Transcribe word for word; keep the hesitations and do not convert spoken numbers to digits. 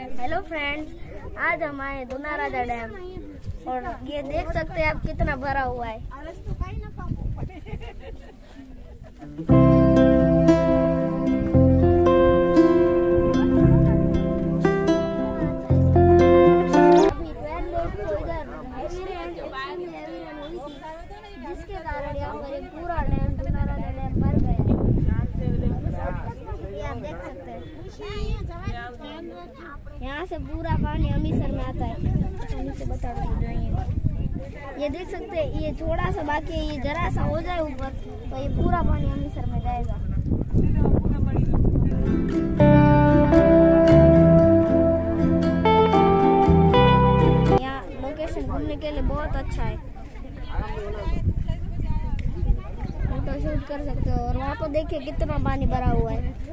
Hello friends, आज हम आए दुनाराजा डैम और ये देख सकते हैं आप कितना भरा हुआ है। जिसके कारण यहाँ पर एक पूरा डैम दुनाराजा डैम भर गया। ये आप देख सकते हैं, यहाँ से पूरा पानी अमृतसर में आता है। नीचे बता दो, ये देख सकते हैं, ये थोड़ा सा बाकी है, ये जरा सा हो जाए ऊपर तो ये पूरा पानी अमृतसर में जाएगा। यहाँ लोकेशन घूमने के लिए बहुत अच्छा है, फोटो शूट कर सकते हो। और वहाँ पर देखिए कितना पानी भरा हुआ है।